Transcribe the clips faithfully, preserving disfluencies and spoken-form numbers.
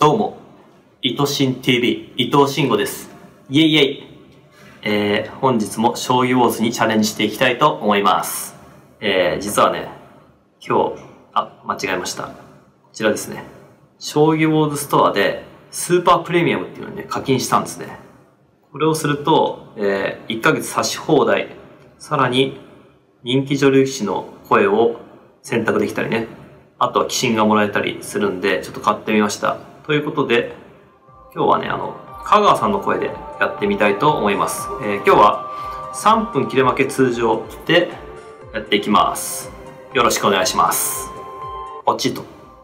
どうも、いとしん ティーブイ 伊藤慎吾です。イエイイエイ、えー、本日も将棋ウォーズにチャレンジしていきたいと思います。えー、実はね、今日、あ、間違えました。こちらですね。将棋ウォーズストアでスーパープレミアムっていうのにね、課金したんですね。これをすると、えー、いっかげつ指し放題、さらに人気女流棋士の声を選択できたりね、あとは寄進がもらえたりするんで、ちょっと買ってみました。ということで、今日はね、あの、香川さんの声でやってみたいと思います。えー、今日はさんぷん切れ負け通常でやっていきます。よろしくお願いします。ポチッと。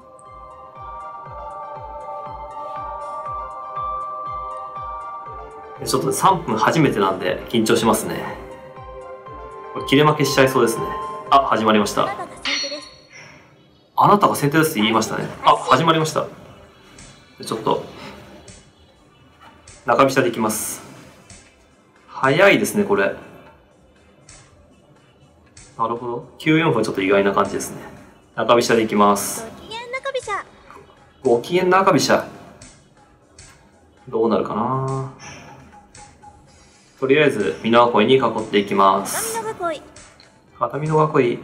ちょっとさんぷん初めてなんで緊張しますね。これ切れ負けしちゃいそうですね。あ、始まりました。あなたが先手ですって言いましたね。あ、始まりました。ちょっと中飛車でいきます。早いですねこれ。なるほど。きゅうよん歩はちょっと意外な感じですね。中飛車でいきます。 ご機嫌中飛車。 ご機嫌中飛車。どうなるかな。とりあえず美濃囲いに囲っていきます。 片身の囲い。 片身の囲い。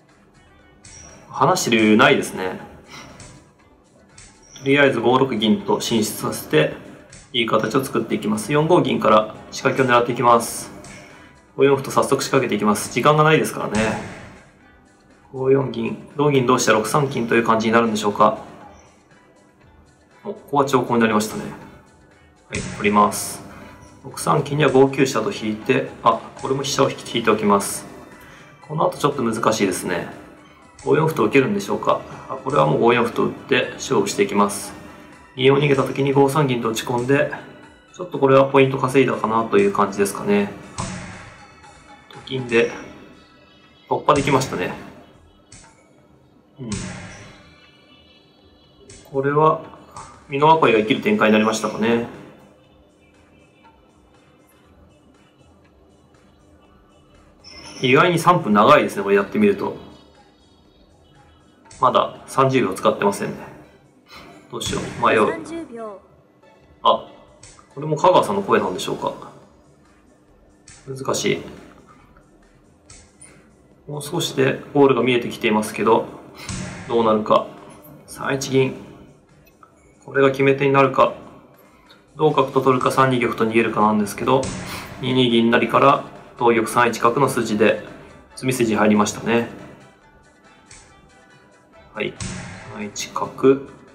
話してる余裕ないですね。とりあえずごろく銀と進出させていい形を作っていきます。よんご銀から仕掛けを狙っていきます。ごよん歩と早速仕掛けていきます。時間がないですからね。ごよん銀、同銀同飛車ろくさん金という感じになるんでしょうか。お、ここは長考になりましたね。はい、取ります。ろくさん金にはごきゅう飛車と引いて、あ、これも飛車を引いておきます。この後ちょっと難しいですね。ごよん歩と受けるんでしょうか。あ、これはもうごよん歩と打って勝負していきます。銀を逃げた時にごさん銀と打ち込んで、ちょっとこれはポイント稼いだかなという感じですかね。と金で突破できましたね。うん。これは美濃囲いが生きる展開になりましたかね。意外にさんぷん長いですね、これやってみると。まださんじゅうびょう使ってませんね。どうしよう、迷う。 さんじゅうびょう。 あ、これも香川さんの声なんでしょうか。難しい。もう少しでゴールが見えてきていますけど、どうなるか。さんいち銀。これが決め手になるか。同角と取るかさんに玉と逃げるかなんですけど、にに銀成から同玉さんいち角の筋で詰み筋入りましたね。はい。さんいち角。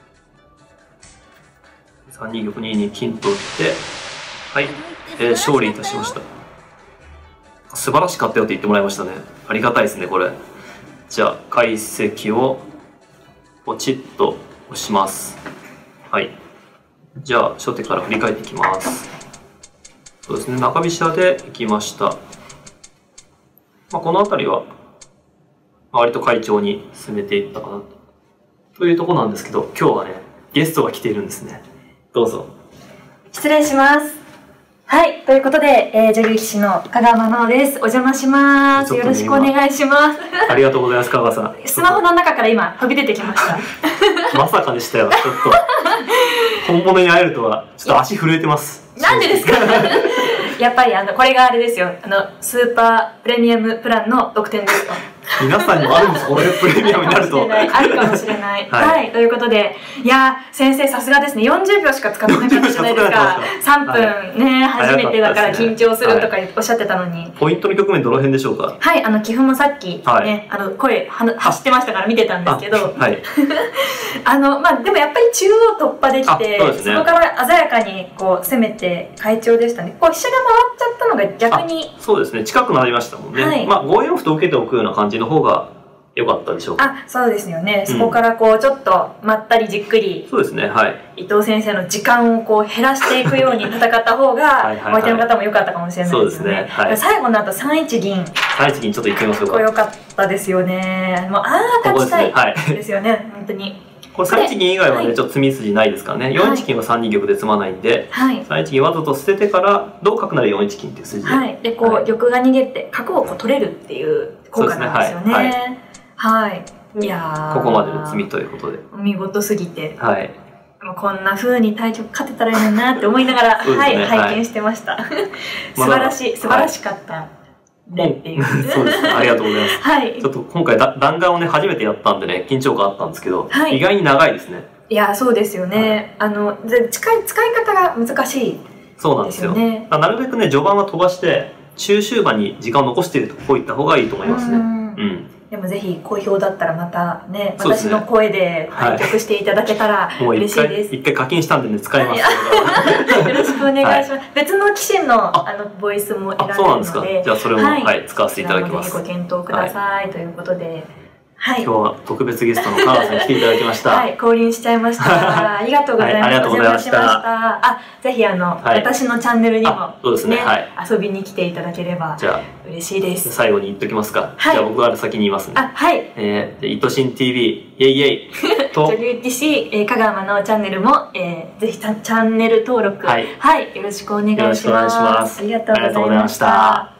さんに玉にに金と打って、はい、えー、勝利いたしました。素晴らしかったよって言ってもらいましたね。ありがたいですね、これ。じゃあ、解析をポチッと押します。はい。じゃあ、初手から振り返っていきます。そうですね、中飛車でいきました。まあ、この辺りは、割と快調に進めていったかなと。というところなんですけど、今日はね、ゲストが来ているんですね。どうぞ。 失礼します。はい、ということで、えー、女流棋士の香川真央です。お邪魔します。よろしくお願いします。 ありがとうございます、香川さん。 スマホの中から今、飛び出てきました。 まさかでしたよ、ちょっと。本物に会えるとは、ちょっと足震えてます。 なんでですかやっぱりあの、これがあれですよ。あの、スーパープレミアムプランの特典ですと。 皆さんにもあるんです、これプレミアムになると。 あるかもしれない。はい、はい、ということで、いやー、先生さすがですね。よんじゅうびょうしか使ってなかったじゃないですか。さんぷんね、はい、初めてだから緊張するとかおっしゃってたのに。はい、 ポイントの局面どの辺でしょうか。 はい、あの、棋譜もさっきね、はい、あの、声は走ってましたから見てたんですけど、 はい。 あの、まあ、でもやっぱり中央突破できて、 そ, ね、そこから鮮やかにこう攻めて快調でしたね。こう飛車が回っちゃったのが逆に。 そうですね、近くなりましたもんね。はい、まあ、ごよん歩と受けておくような感じの方が良かったでしょうか。 あ、そうですよね。そこからこうちょっとまったりじっくり、 そうですね、はい。 伊藤先生の時間をこう減らしていくように戦った方が、お相手の方も良かったかもしれないですよね。はい、最後の後さんいち銀。 さんいち銀ちょっといってみましょうか。 良かったですよね。もうああ勝ちたいですよね、本当に。 これさんいち銀以外はね、ちょっと詰み筋ないですからね。よんいち金はさんに玉で詰まないんで、さんいち銀わざと捨ててから同角ならよんいち金っていう筋で。 はい。で、こう玉が逃げて角をこう取れるっていう効果なんですよね。はい。いやー、 ここまでの詰みということで見事すぎて、 はい、 こんな風に対局勝てたらいいのになって思いながら、ね、はい、拝見してました。素晴らしい、素晴らしかった。 そうですね。ありがとうございます。はい。ちょっと今回だ弾丸をね、初めてやったんでね、緊張感あったんですけど、はい、意外に長いですね。 いや、そうですよね。はい、あの、使い、使い方が難しいですよね。 そうなんですよ。なるべくね、序盤は飛ばして、中終盤に時間を残しているとこういった方がいいと思いますね。うん。 でもぜひ好評だったらまたね、私の声で対局していただけたら嬉しいです。 一回課金したんでね、使います。よろしくお願いします。別の棋士のあのボイスも選べるので、 じゃあそれもはい使わせていただきます。 ご検討くださいということで。 はい、今日は特別ゲストの川田さんに来ていただきました。 はい、降臨しちゃいました。ありがとうございます。はい、ありがとうございました。あ、ぜひあの、はい、私のチャンネルにもそうですね、はい、 遊びに来ていただければ嬉しいです。 最後に言っときますか。はい、じゃあ僕から先に言いますね。 あ、はい。 えー、いとしん ティーブイ イェイイェイと女流棋士、えー、香川のチャンネルも、えー、ぜひチャンネル登録、はい、はい、よろしくお願いします。よろしくお願いします。ありがとうございました。